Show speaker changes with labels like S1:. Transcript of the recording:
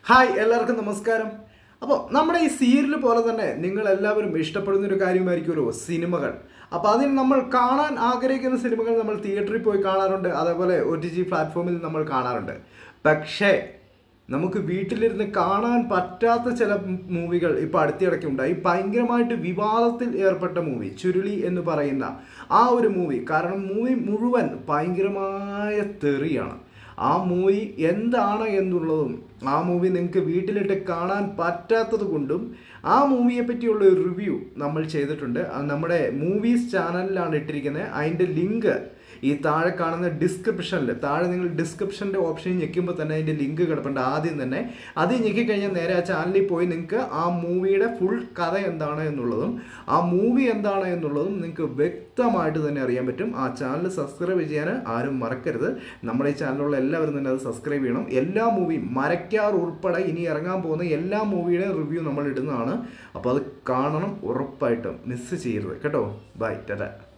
S1: Hi എല്ലാവർക്കും നമസ്കാരം. അപ്പോൾ നമ്മുടെ ഈ സീരിയൽ പോലെ തന്നെ നിങ്ങളെല്ലാവരും ഇഷ്ടപ്പെടുന്നൊരു കാര്യമായിരിക്കുമല്ലോ സിനിമകൾ. അപ്പോൾ അതിന് നമ്മൾ കാണാൻ ആഗ്രഹിക്കുന്ന സിനിമകൾ നമ്മൾ തിയേറ്ററിൽ പോയി കാണാറുണ്ട്, അതേപോലെ OTT പ്ലാറ്റ്ഫോമിൽ നമ്മൾ കാണാറുണ്ട്. പക്ഷേ നമുക്ക് വീട്ടിലിരുന്ന് കാണാൻ പറ്റാത്ത ചില മൂവികൾ ഇപ്പോൾ അടുത്തിടയ്ക്ക് ഉണ്ടായി. ഭയങ്കരമായിട്ട് വിവാദത്തിൽ ഏർപ്പെട്ട മൂവി ചുരുളി എന്ന് പറയുന്ന ആ ഒരു മൂവി. കാരണം മൂവി മുഴുവൻ ഭയങ്കരമായ തെറിയാണ്. ആ മൂവി എന്താണ് എന്നുള്ളതും ആ മൂവി നിങ്ങൾക്ക് വീട്ടിലിട്ട് കാണാൻ പറ്റാത്തത് കൊണ്ടും ആ മൂവിയെ പറ്റിയുള്ള ഒരു റിവ്യൂ നമ്മൾ ചെയ്തിട്ടുണ്ട്. അത് നമ്മുടെ മൂവീസ് ചാനലിലാണ് ഇട്ടിരിക്കുന്നത്. അതിൻ്റെ ലിങ്ക് ഈ താഴെ കാണുന്ന ഡിസ്ക്രിപ്ഷനിൽ, താഴെ നിങ്ങൾ ഡിസ്ക്രിപ്ഷൻ്റെ ഓപ്ഷൻ ഞെക്കുമ്പോൾ തന്നെ അതിൻ്റെ ലിങ്ക് കിടപ്പുണ്ട്. ആദ്യം തന്നെ അത് ഞെക്കിക്കഴിഞ്ഞാൽ നേരെ ആ ചാനലിൽ പോയി നിങ്ങൾക്ക് ആ മൂവിയുടെ ഫുൾ കഥ എന്താണ് എന്നുള്ളതും ആ മൂവി എന്താണ് എന്നുള്ളതും നിങ്ങൾക്ക് വ്യക്തമായിട്ട് തന്നെ അറിയാൻ പറ്റും. ആ ചാനൽ സബ്സ്ക്രൈബ് ചെയ്യാൻ ആരും മറക്കരുത്. നമ്മുടെ ഈ ചാനലിലുള്ള എല്ലാവരും തന്നെ അത് സബ്സ്ക്രൈബ് ചെയ്യണം. എല്ലാ മൂവിയും മരക്കാർ ഉൾപ്പെടെ ഇനി ഇറങ്ങാൻ പോകുന്ന എല്ലാ മൂവിയുടെ റിവ്യൂ നമ്മൾ ഇടുന്നതാണ്. അപ്പോൾ അത് കാണണം, ഉറപ്പായിട്ടും മിസ് ചെയ്യരുത് കേട്ടോ. ബൈ ടാറ്റാ.